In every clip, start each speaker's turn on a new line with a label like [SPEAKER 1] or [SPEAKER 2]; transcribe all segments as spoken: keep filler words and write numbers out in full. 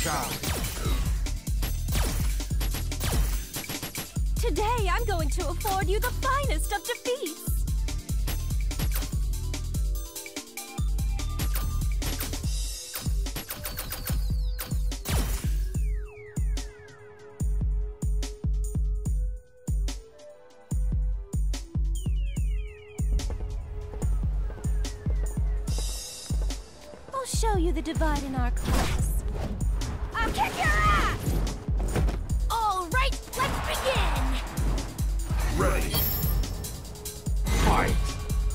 [SPEAKER 1] charge.
[SPEAKER 2] Today, I'm going to afford you the finest of defeats. I'll show you the divide in our class. I'll kick your ass! All right, let's begin!
[SPEAKER 1] Ready. Fight!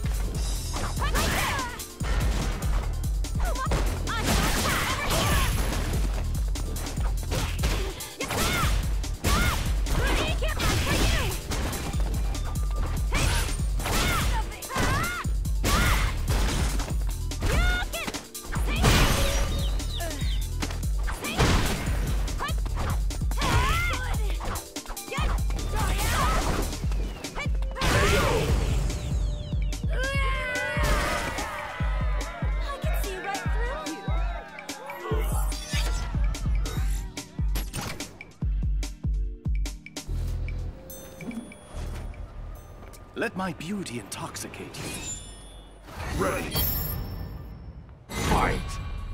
[SPEAKER 3] Let my beauty intoxicate you.
[SPEAKER 1] Ready. Fight!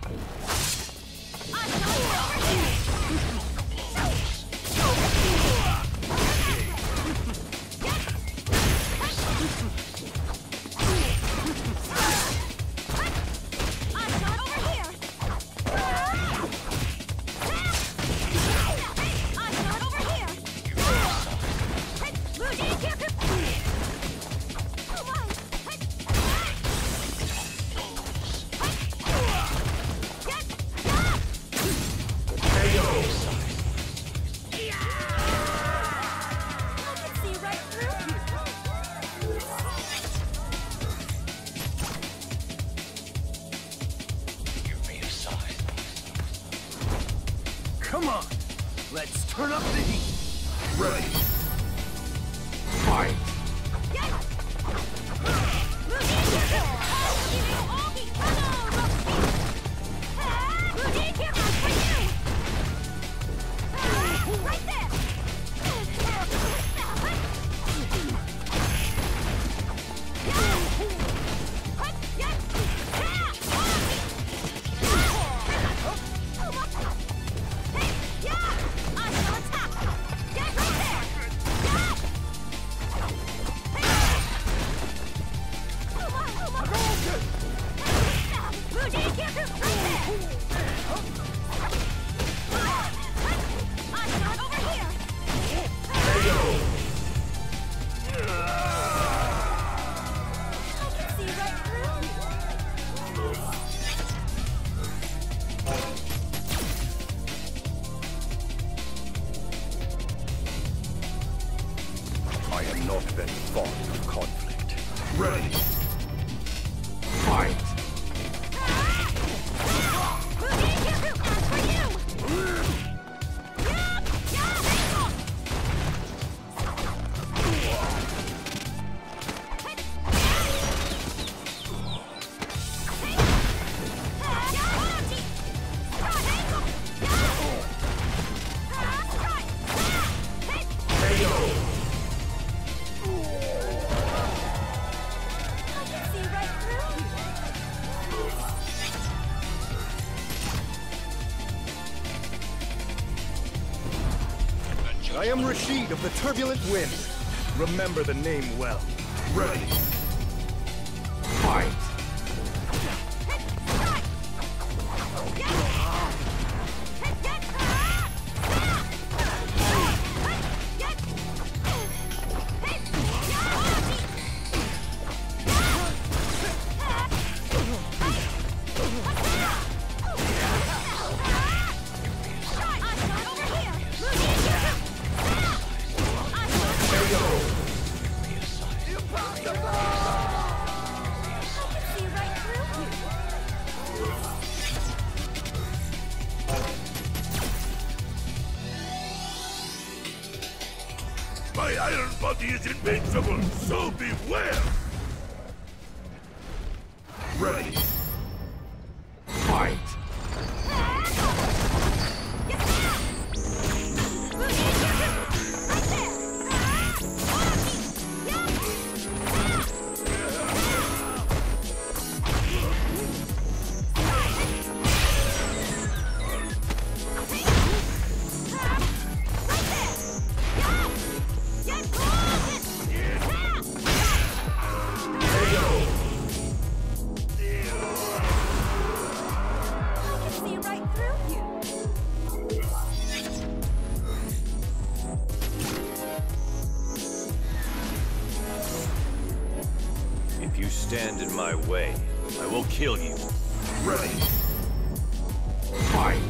[SPEAKER 3] Come on, let's turn up the heat.
[SPEAKER 1] Ready. Fight! I am not very fond of conflict. Ready. Fight!
[SPEAKER 3] I am Rashid of the Turbulent Wind. Remember the name well.
[SPEAKER 1] Ready. Fight! My iron body is invincible, so beware! Ready. Fight!
[SPEAKER 4] stand in my way, I will kill you.
[SPEAKER 1] Ready. Fight.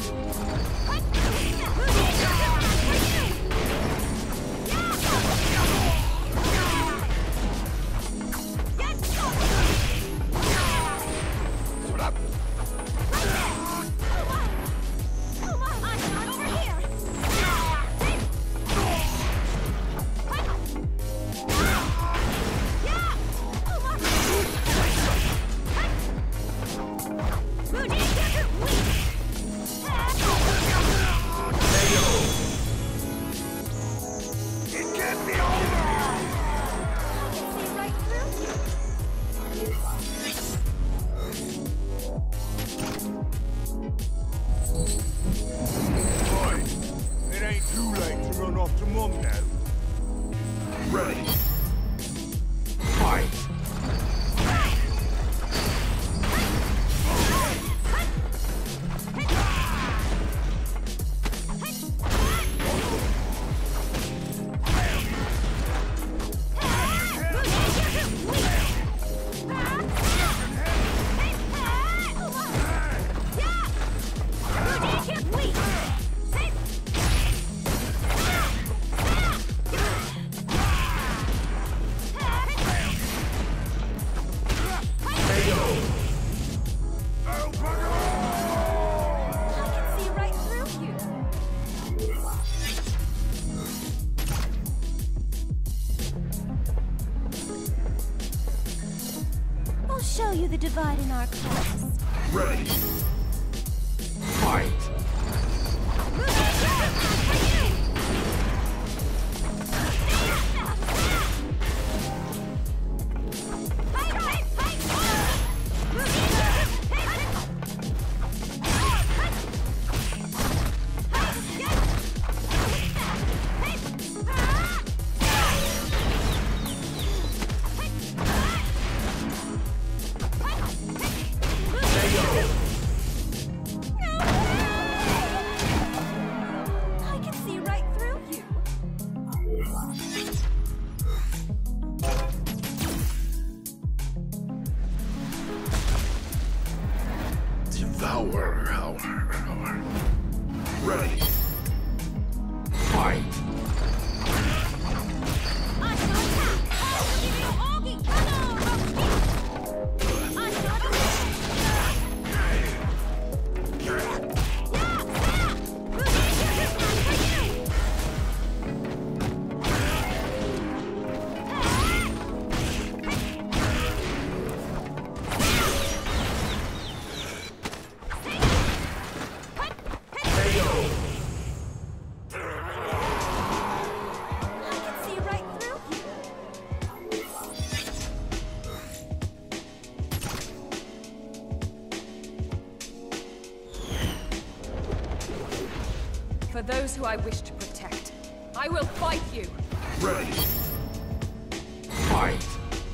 [SPEAKER 1] Ready. Fight.
[SPEAKER 2] Show you the divide in our class.
[SPEAKER 1] Ready. Fight. Devour our, our. Ready. Fight.
[SPEAKER 5] For those who I wish to protect, I will fight you!
[SPEAKER 1] Ready. Fight.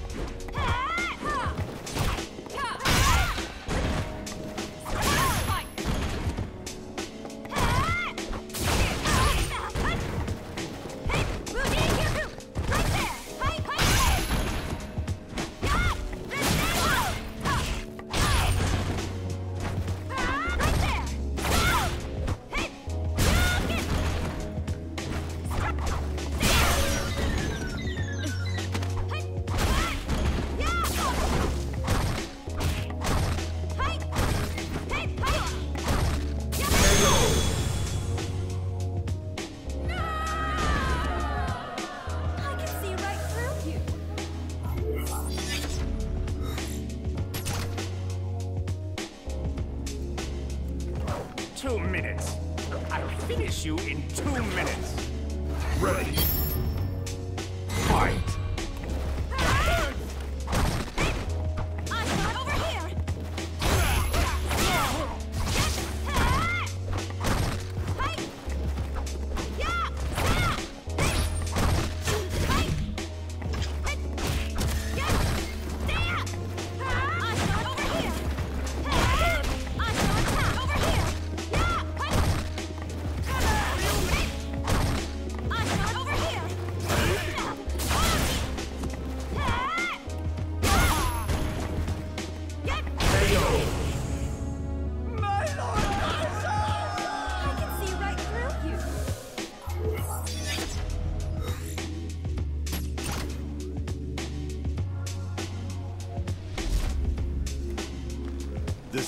[SPEAKER 3] Two minutes. I'll finish you in two minutes.
[SPEAKER 1] Ready. Fight.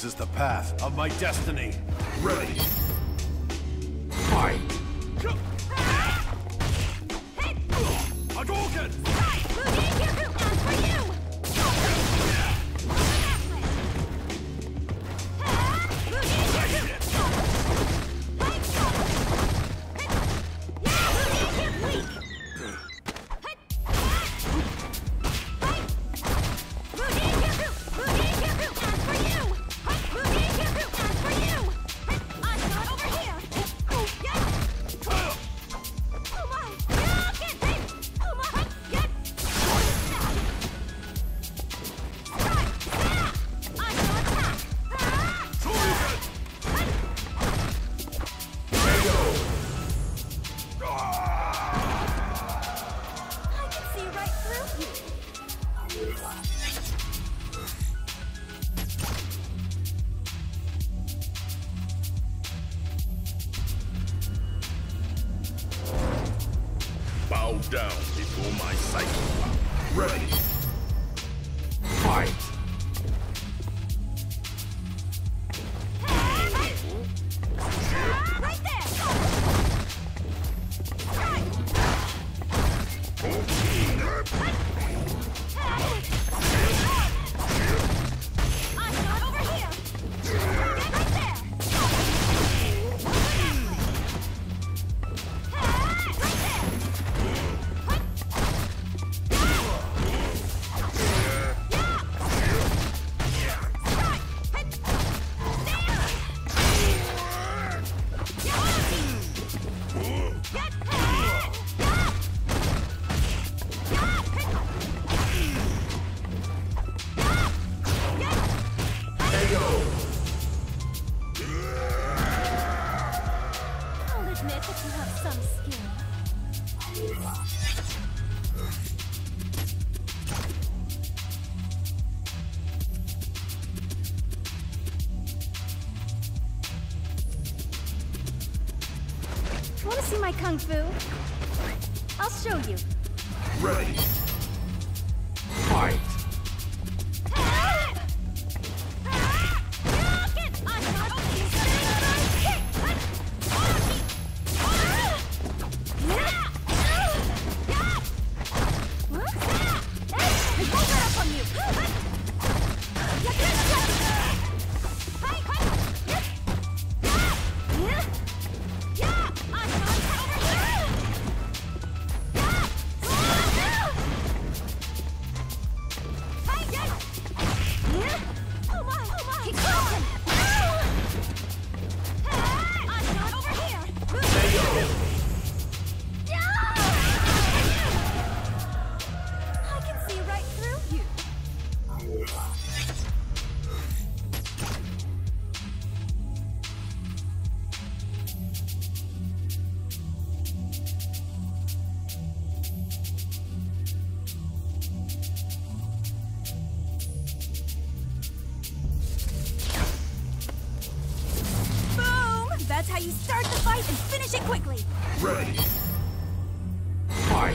[SPEAKER 6] blazes the path of my destiny.
[SPEAKER 1] Ready. Fight.
[SPEAKER 6] Hadouken!
[SPEAKER 1] Bow down before my psychic power. Ready. Fight.
[SPEAKER 2] Right there! I'm not over here! Get right there! I'll admit that you have some skill. Want to see my kung fu? I'll show you.
[SPEAKER 1] Ready. Fight.
[SPEAKER 2] That's how you start the fight and finish it quickly.
[SPEAKER 1] Ready. Fight.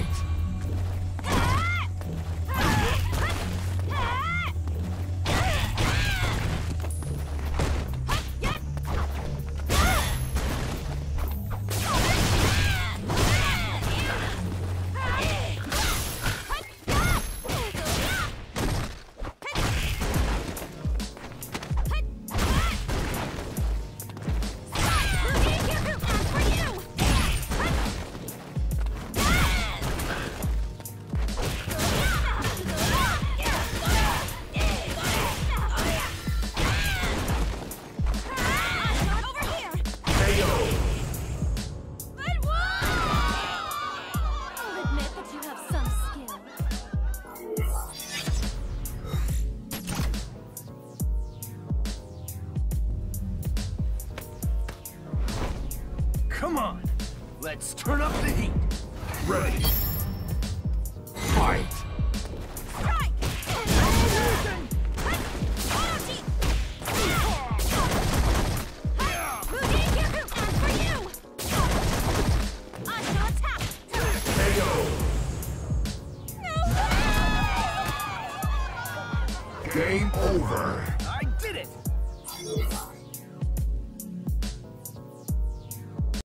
[SPEAKER 6] Come on, let's turn up the heat.
[SPEAKER 1] Ready. Fight.
[SPEAKER 2] Strike!
[SPEAKER 1] Game over.